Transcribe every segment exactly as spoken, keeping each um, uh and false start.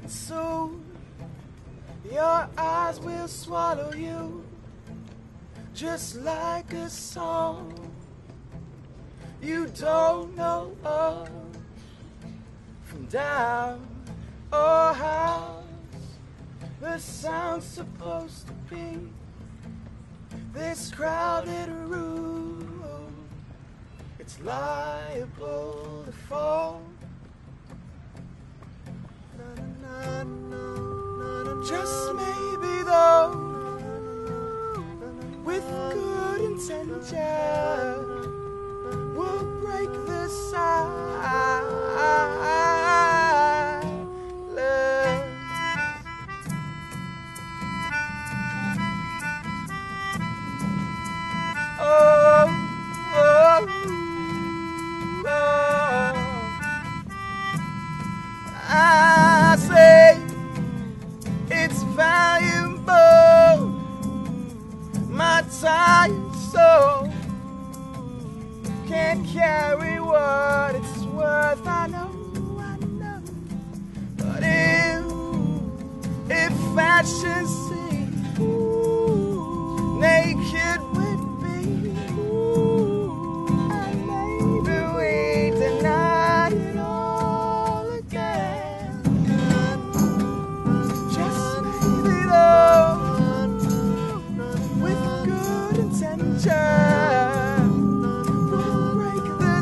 Soon your eyes will swallow you, just like a song you don't know of, from down or house. The sound's supposed to be this crowded room. It's liable to fall. Just maybe though, with good intention, we'll break the silence. Oh, oh, oh. I say it's valuable, my tired soul can't carry what it's worth. I know, I know. But if, if fashion seems naked with me, and maybe we deny it all again. Just maybe though, with good intention, we'll break the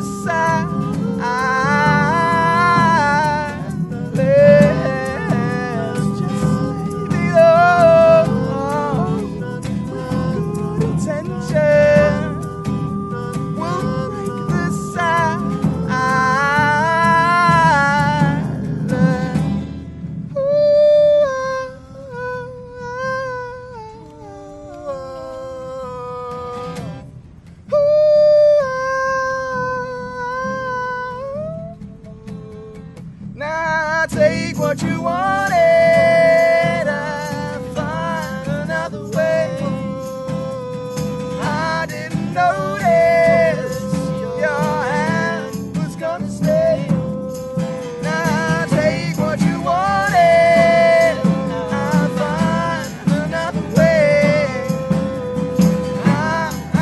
silence. Just maybe though, with good intention, we'll break the silence. Now take what you wanted and find another way. I didn't notice your hand was gonna stay. Now take what you wanted and find another way. I, I,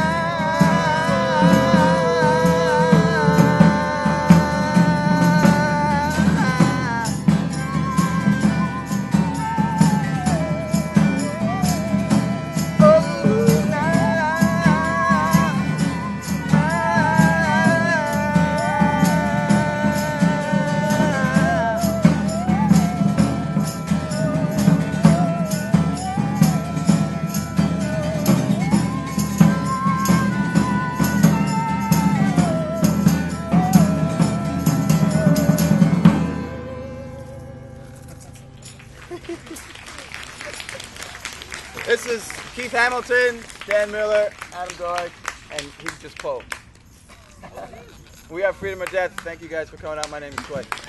This is Keith Hamilton, Dan Miller, Adam Doig, and he's just Pope. We are Freedom or Death. Thank you guys for coming out. My name is Sway.